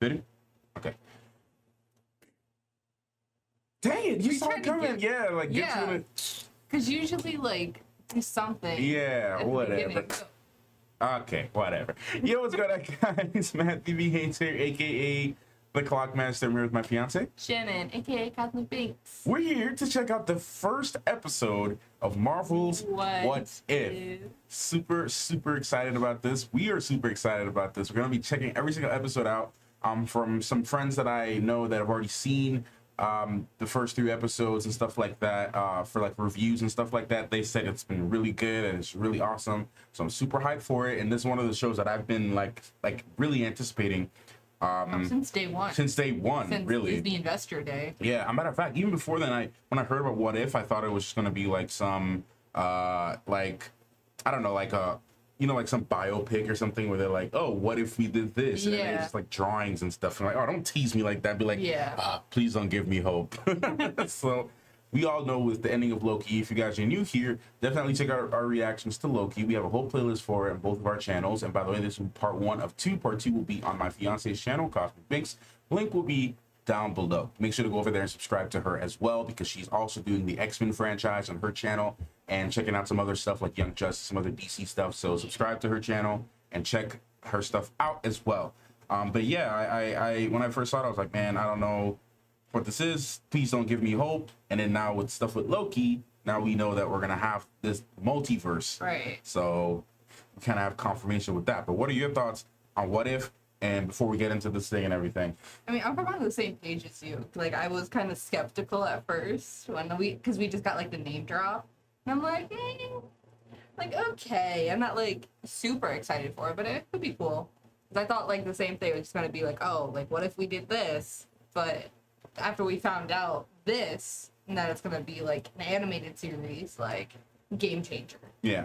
Did he? Okay. Dang it, you saw it coming. Yeah, like, yeah. Because usually, like, do something. Yeah, whatever. Okay, whatever. Yo, what's going on, guys? Matthew B. Haynes here, a.k.a. The Clockmaster. I'm here with my fiance, Shannon, a.k.a. Cosmic Binks. We're here to check out the first episode of Marvel's What If. Super, super excited about this. We are super excited about this. We're going to be checking every single episode out from some friends that I know that have already seen the first 3 episodes and stuff like that, for like reviews and stuff like that. They said it's been really good and it's really awesome, so I'm super hyped for it. And this is one of the shows that I've been like really anticipating since day one. Since really. Disney Investor Day. Yeah, a matter of fact, even before then, when I heard about What If, I thought it was just gonna be like some like, I don't know, like a, you know, like some biopic or something where they're like, oh, what if we did this? And it's just like drawings and stuff. And I'm like, oh, don't tease me like that. Be like, please don't give me hope. So we all know with the ending of Loki, if you guys are new here, definitely check out our reactions to Loki. We have a whole playlist for it on both of our channels. And by the way, this is part 1 of 2. Part 2 will be on my fiance's channel, Cosmic Binks. Link will be down below. Make sure to go over there and subscribe to her as well, because she's also doing the X-Men franchise on her channel and checking out some other stuff like Young Justice, some other DC stuff. So subscribe to her channel and check her stuff out as well. But yeah, I when I first saw it, I was like, man, I don't know what this is. Please don't give me hope. And then now with stuff with Loki, now we know that we're gonna have this multiverse. Right. So we kind of have confirmation with that. But what are your thoughts on What If? And before we get into this thing and everything, I mean, I'm on the same page as you. Like, I was kind of skeptical at first because we just got like the name drop, and I'm like, like, okay, I'm not like super excited for it, but it could be cool. Because I thought like the same thing. It was just gonna be like, oh, like what if we did this? But after we found out this, and that it's gonna be like an animated series, like game changer. Yeah.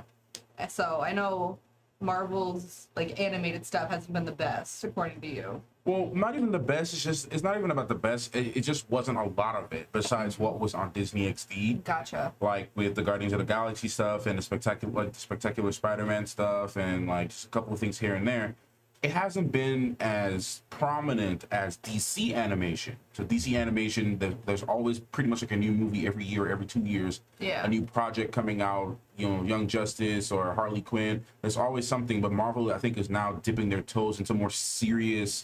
So I know Marvel's like animated stuff hasn't been the best according to you. Well, not even the best. It's not even about the best. It just wasn't a lot of it besides what was on Disney XD. Gotcha. Like with the Guardians of the Galaxy stuff and the spectacular Spider-Man stuff and like just a couple of things here and there. It hasn't been as prominent as DC animation. So DC animation, there's always pretty much like a new movie every year, every 2 years. Yeah. A new project coming out, you know, Young Justice or Harley Quinn. There's always something, but Marvel, I think, is now dipping their toes into more serious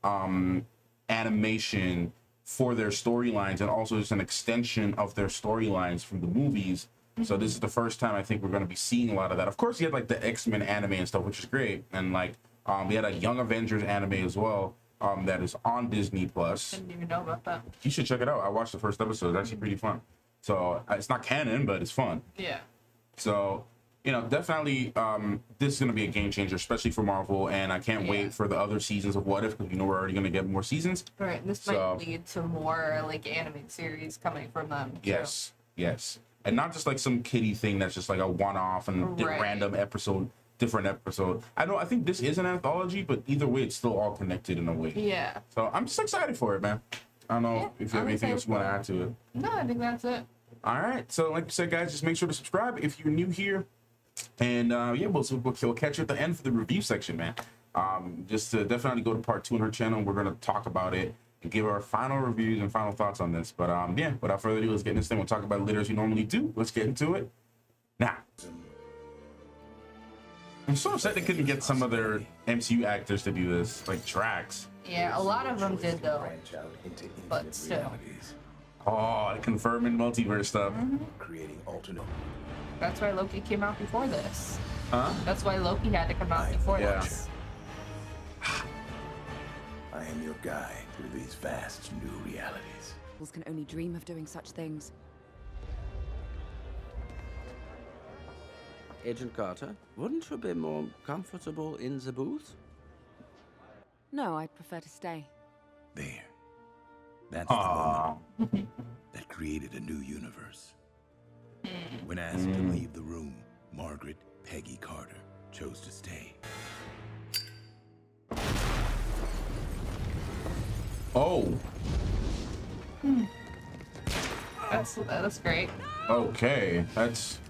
animation for their storylines, and also just an extension of their storylines from the movies. So this is the first time I think we're going to be seeing a lot of that. Of course, you had like the X-Men anime and stuff, which is great, and like we had a Young Avengers anime as well that is on Disney Plus. Didn't even know about that. You should check it out. I watched the first episode. It's actually pretty fun. So it's not canon, but it's fun. Yeah. So, you know, definitely this is going to be a game changer, especially for Marvel, and I can't wait for the other seasons of What If, because we know we're already going to get more seasons. Right. This might lead to more like animated series coming from them. Yes. Yes. And not just like some kiddie thing that's just like a one-off and random episode. Different episode. I think this is an anthology, but either way, it's still all connected in a way. Yeah. So I'm just excited for it, man. I don't know if you have anything else you want to add to it. No, I think that's it. All right. So like I said, guys, just make sure to subscribe if you're new here. And yeah, we'll catch you at the end for the review section, man. Just to definitely go to part 2 on her channel. We're going to talk about it and give our final reviews and final thoughts on this. But yeah, without further ado, let's get into this thing. We'll talk about it later as we normally do. Let's get into it now. I'm so upset they couldn't get some of their MCU actors to do this, like Drax. Yeah, a lot of them did though, but still. Oh, confirming multiverse stuff. Creating alternate. That's why Loki came out before this. Huh? That's why Loki had to come out before this. I am your guide through these vast new realities. Fools can only dream of doing such things. Agent Carter, wouldn't you be more comfortable in the booth? No, I'd prefer to stay. There. That's the moment that created a new universe. When asked to leave the room, Margaret Peggy Carter chose to stay. Oh. That's great. Okay, that's...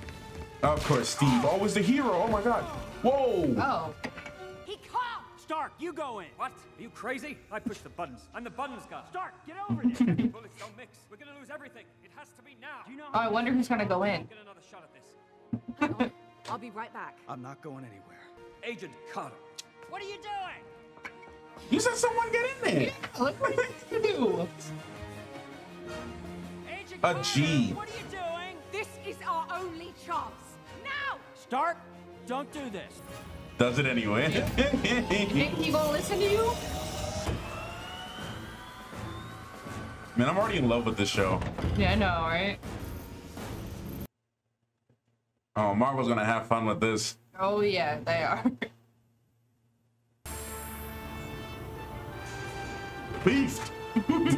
Of course, Steve, always the hero. Oh my God. Whoa. Oh. He caught! Stark, you go in. What? Are you crazy? I push the buttons. I'm the buttons guy. Stark, get over here. Bullets don't mix. We're gonna lose everything. It has to be now. Do you know Oh, I wonder who's gonna go in. Get another shot at this. Hang on. I'll be right back. I'm not going anywhere. Agent Carter. What are you doing? You said someone get in there. Look what you do. Agent A Carter, G. what are you doing? This is our only chance. Now! Stark, don't do this. Does it anyway. You think he gonna listen to you? Man, I'm already in love with this show. Yeah, I know, right? Oh, Marvel's gonna have fun with this. Oh yeah, they are. Beast. Did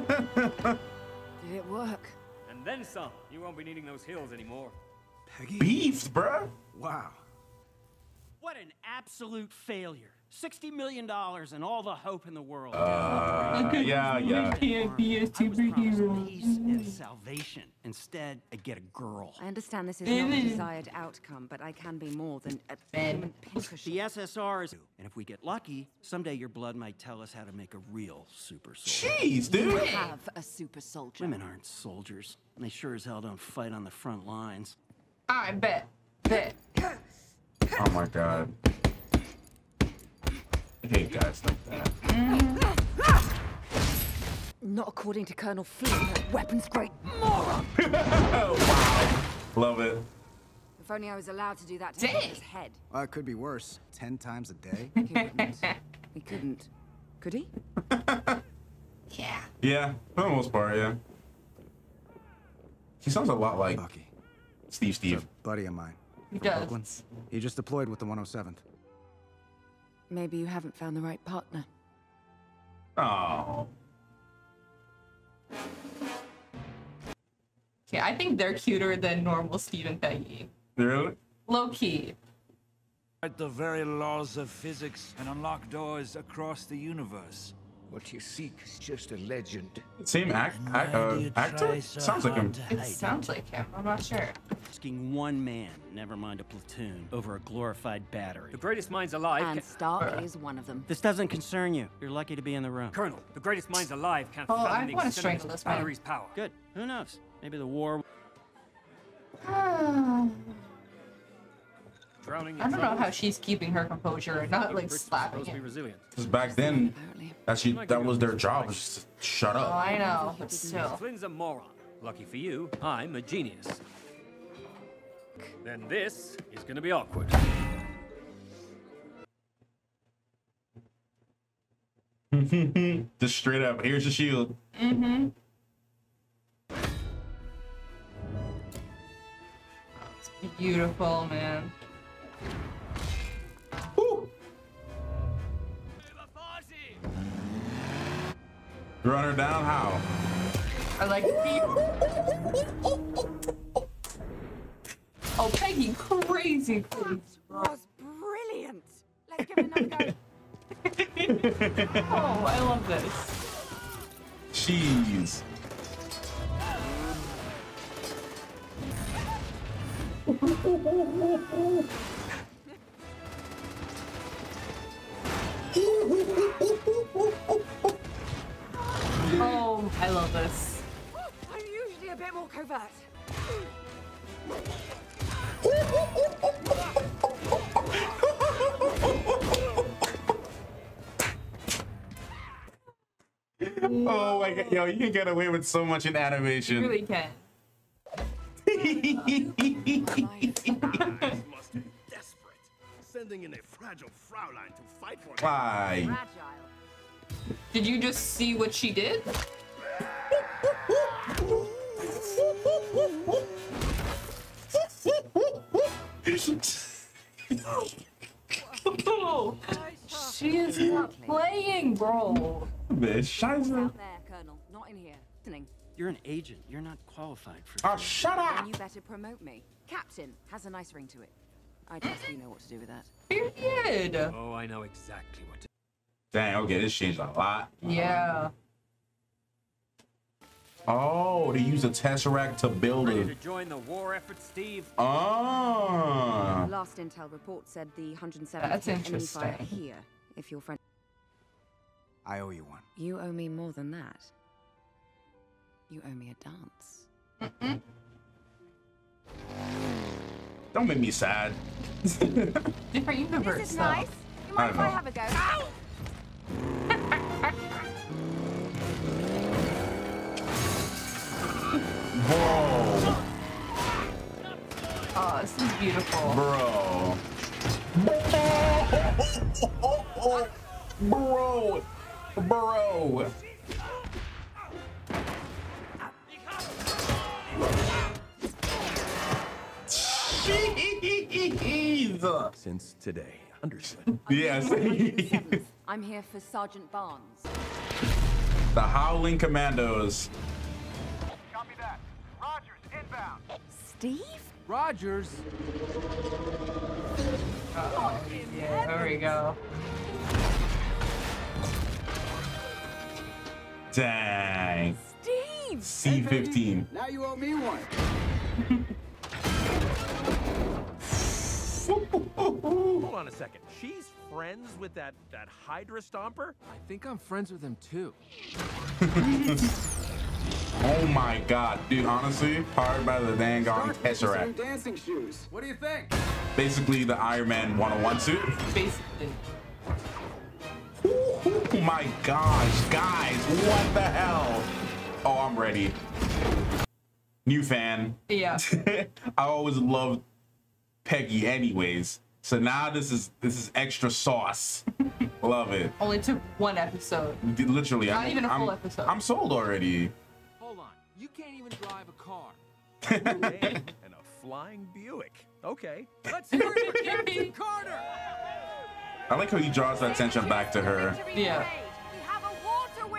it work? And then some. You won't be needing those hills anymore. Peggy? Beast, bruh. Wow. What an absolute failure. $60 million and all the hope in the world. Yeah. Can't be a I was promised superhero. peace and salvation. Instead, I get a girl. I understand this is not the desired outcome, but I can be more than a human pincushion. The SSR is... And if we get lucky, someday your blood might tell us how to make a real super soldier. Jeez, dude. Have a super soldier. Women aren't soldiers, and they sure as hell don't fight on the front lines. I bet. Oh my god. I hate guys like that. Not according to Colonel Flynn, weapons great moron. Wow. Love it. If only I was allowed to do that to his head. It could be worse. 10 times a day. He wouldn't. He couldn't. Could he? Yeah. Yeah, for the most part, yeah. He sounds a lot like Bucky. Steve. A buddy of mine. He from Brooklyn. does. He just deployed with the 107th. Maybe you haven't found the right partner. Oh. Yeah, I think they're cuter than normal Steve and Peggy. Really? Low key. The very laws of physics and unlock doors across the universe. What you seek is just a legend. Same actor? Sounds like him. It sounds like him. I'm not sure. Asking one man, never mind a platoon, over a glorified battery. The greatest minds alive And Stark is one of them. This doesn't concern you. You're lucky to be in the room. Colonel, the greatest minds alive can't Oh, I fathom the wanna extent strangle of this man. battery's power. Good. Who knows? Maybe the war... Drowning in I don't know trouble. how she's keeping her composure and not like slapping Supposed to be him. resilient. Because back then, Apparently. that was their job, was just to shut Oh, up. I know, but still. Flynn's a moron. Lucky for you, I'm a genius. Then this is gonna be awkward. Just straight up, here's your shield. Mm-hmm. It's beautiful, man. Woo. Run her down how? I like Oh, Peggy, crazy face. Was brilliant. Let's give it another go. Oh, I love this. Jeez. Oh, I love this. I'm usually a bit more covert. Oh my god, yo, you can get away with so much in You animation. really can. Desperate. Sending in a fragile Fraulein to fight for Why? Fragile. Did you just see what she did? Oh, she is not playing, bro. Bitch, scheiße. Out there, Colonel. Not in here. Listening. You're an agent. You're not qualified for Oh, this. shut up. Then you better promote me. Captain has a nice ring to it. I trust you know what to do with that. Period. Oh, I know exactly what to Dang, okay, this changed a lot. Yeah. Oh, they use a Tesseract to build Ready it. to join the war effort, Steve? Oh. Last intel report said the 107th That's enemy fire interesting. here. If your friend I owe you one. You owe me more than that. You owe me a dance. Don't make me sad. Different universe. This is nice. You mind if I have a go? Ow! Whoa. Oh, this is beautiful. Bro. Bro. Bro. Jeez. Since today. Understood. Yes. I'm here for Sergeant Barnes. The Howling Commandos. Copy that. Rogers, inbound. Steve? Rogers. Uh-oh. Yeah, there we go. Dang. Steve! C-15. Now you owe me one. Hold on a second. She's friends with that Hydra Stomper? I think I'm friends with him too. Oh my god, dude, honestly, powered by the dang on Tesseract. Dancing shoes. What do you think? Basically the Iron Man 101 suit. Basically. Oh my gosh, guys, what the hell? Oh, I'm ready. New fan. Yeah. I always loved Peggy anyways. So now this is extra sauce. Love it. Only took one episode. Literally. Not even a full episode. I'm sold already. Hold on. You can't even drive a car. Hey, and a flying Buick. Okay. Let's hear it for Captain Carter! I like how he draws that attention back to her. Yeah. We have a war to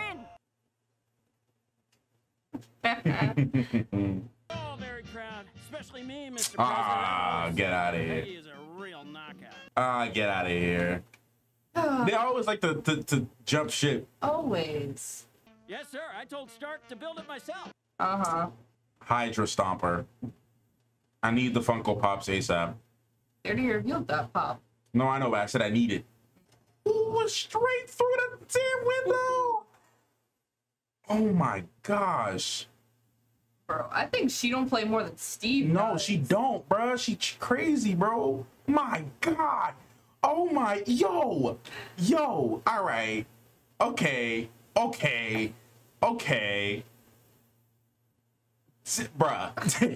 win. Oh, very proud. Especially me, Mr. Ah, President. get out of here. Peggy is a real knockout. Ah, get out of here. They always like to jump ship. Always. Yes, sir. I told Stark to build it myself. Uh-huh. Hydra Stomper. I need the Funko Pops ASAP. They already revealed that pop. No, I know, but I said I need it. Ooh, straight through the damn window. Oh my gosh. Bro, I think she don't play more than Steve. No, does. she don't, bruh. She crazy, bro. My God. Oh my, yo. All right. Okay. Bruh.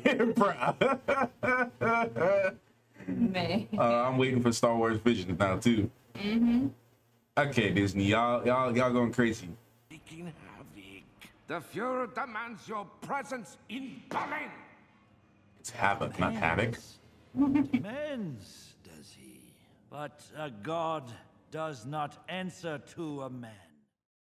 Bruh. Man. I'm waiting for Star Wars Visions now too. Okay, Disney, y'all going crazy. Wreaking havoc. The Fuhrer demands your presence in Berlin. It's havoc, not havoc. Demands, does he? But a god does not answer to a man.